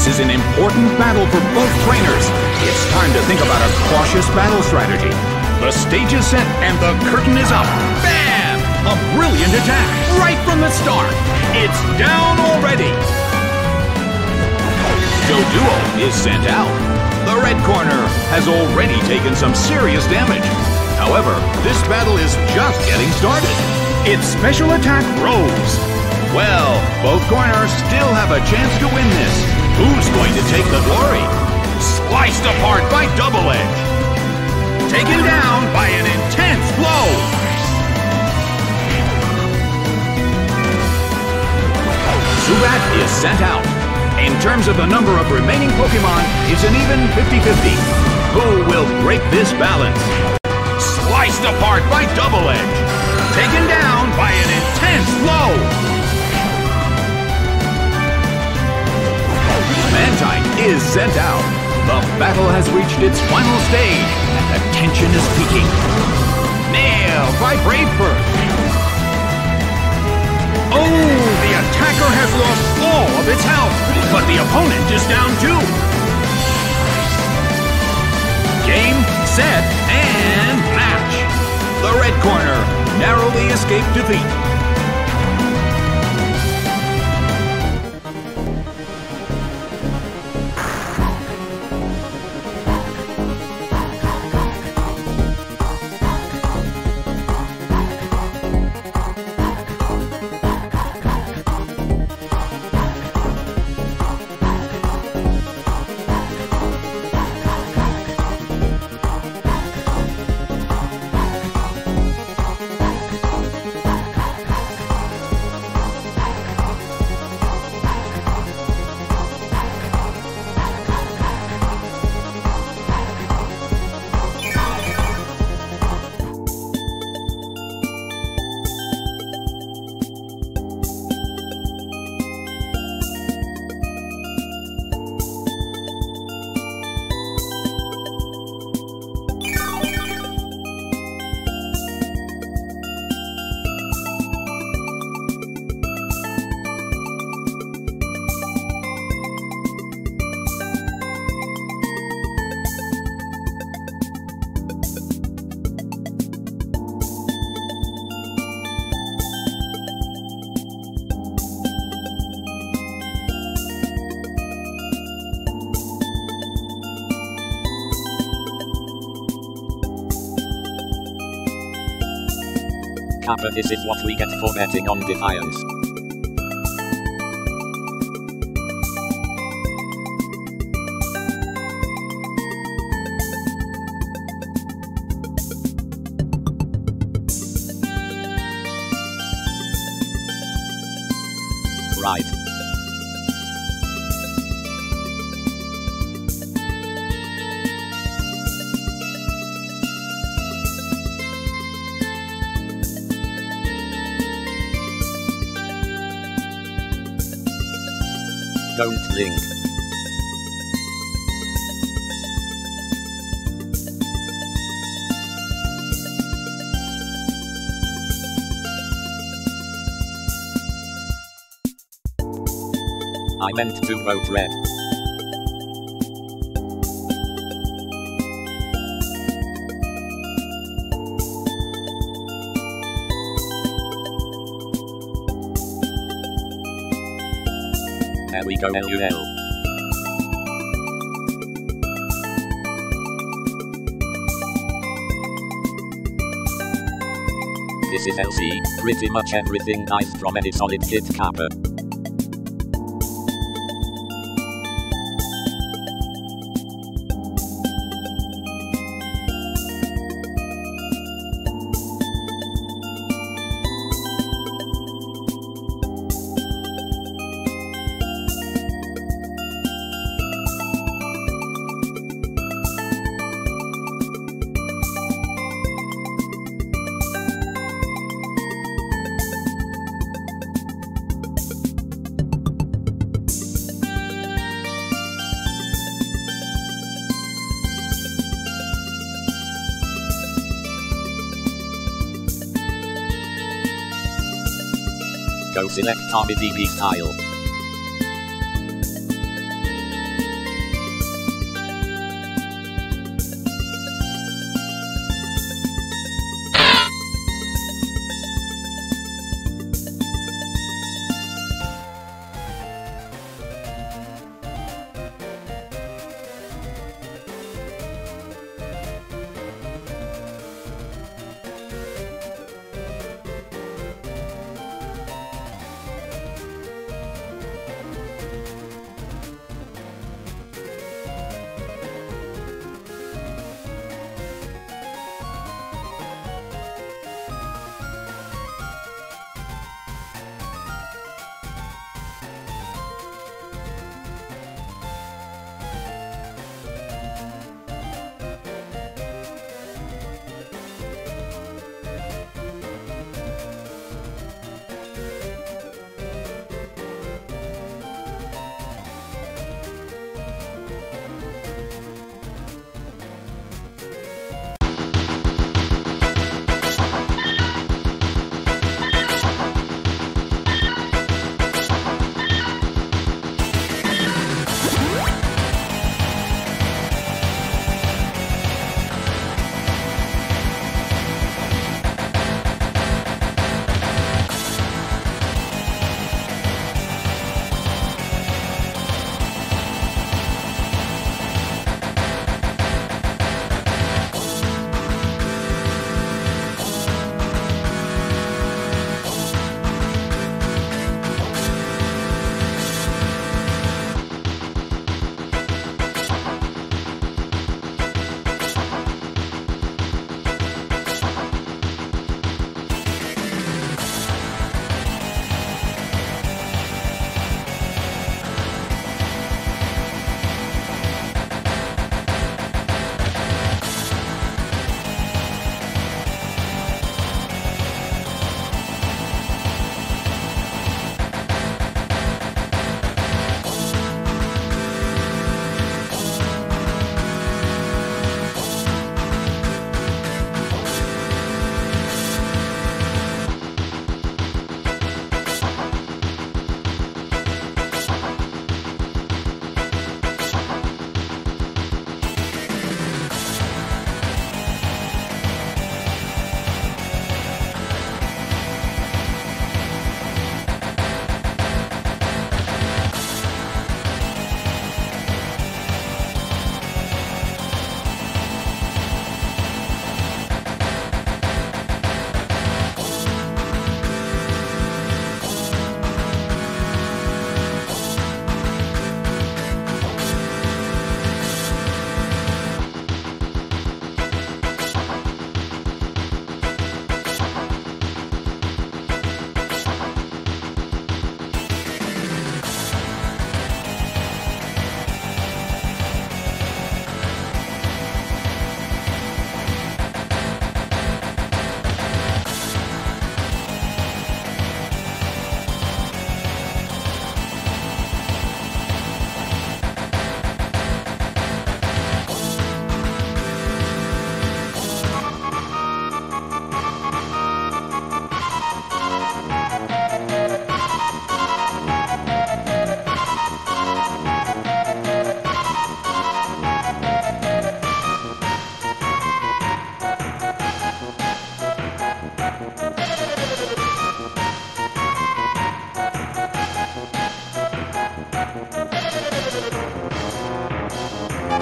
This is an important battle for both trainers. It's time to think about a cautious battle strategy. The stage is set and the curtain is up. Bam! A brilliant attack right from the start. It's down already. Doduo is sent out. The red corner has already taken some serious damage. However, this battle is just getting started. Its special attack rose. Well, both corners still have a chance to win this. Who's going to take the glory? Sliced apart by Double Edge. Taken down by an intense blow. Zubat is sent out. In terms of the number of remaining Pokémon, it's an even 50-50. Who will break this balance? Sliced apart by Double Edge. Taken down by an intense blow. Mantine is sent out. The battle has reached its final stage, and the tension is peaking. Nailed by Brave Bird. Oh, the attacker has lost all of its health, but the opponent is down too. Game, set, and match. The red corner narrowly escaped defeat. Kappa, this is what we get for betting on Defiance. Right. Don't blink. I meant to vote red. There we go, LUL. This is LC, pretty much everything nice from any solid kit Kappa. Go select Army DB style.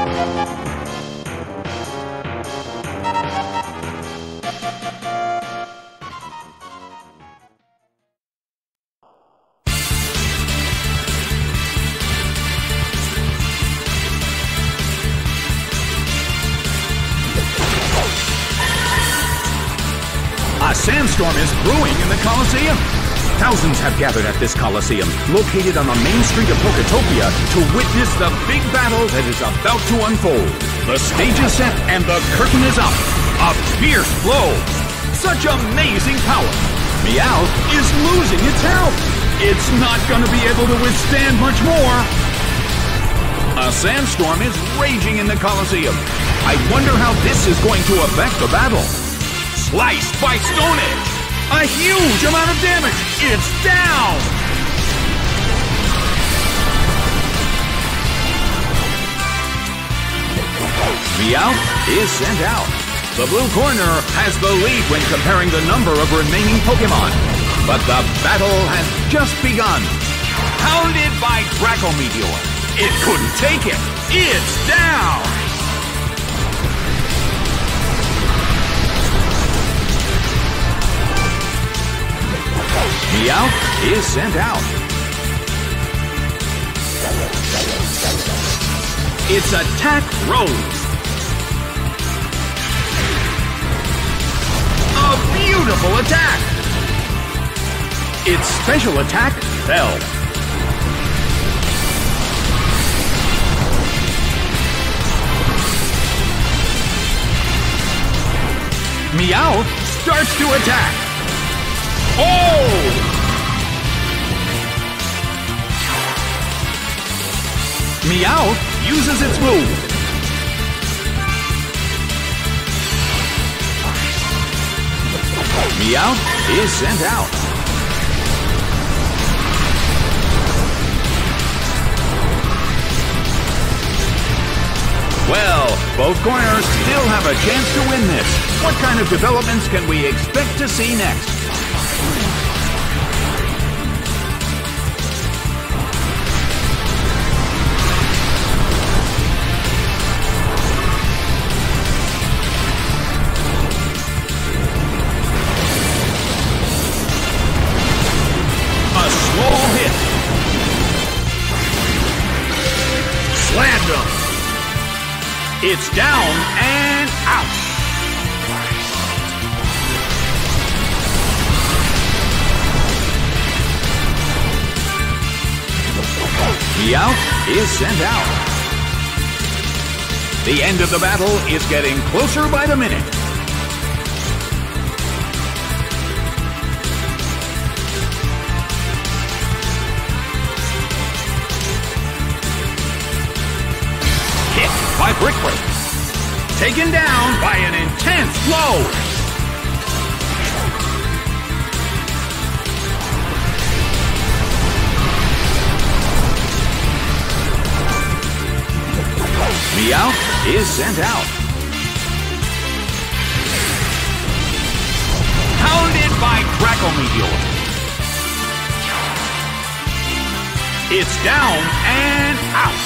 A sandstorm is brewing in the Colosseum. Thousands have gathered at this Colosseum, located on the main street of Poketopia, to witness the big battle that is about to unfold. The stage is set and the curtain is up. A fierce blow. Such amazing power. Meowth is losing its health. It's not going to be able to withstand much more. A sandstorm is raging in the Colosseum. I wonder how this is going to affect the battle. Sliced by Stone Edge. A huge amount of damage. It's down. Meowth is sent out. The blue corner has the lead when comparing the number of remaining Pokemon. But the battle has just begun. Hounded by Draco Meteor. It couldn't take it. It's down. Meowth is sent out. Its attack rose. A beautiful attack. Its special attack fell. Meowth starts to attack. Oh! Meowth uses its move. Meowth is sent out. Well, both corners still have a chance to win this. What kind of developments can we expect to see next? A small hit. Slammed him. It's down and out. Meowth is sent out. The end of the battle is getting closer by the minute. Hit by Brick Break. Taken down by an intense blow. Meowth is sent out. Hounded by Draco Meteor. It's down and out.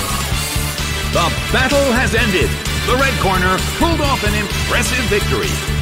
The battle has ended. The red corner pulled off an impressive victory.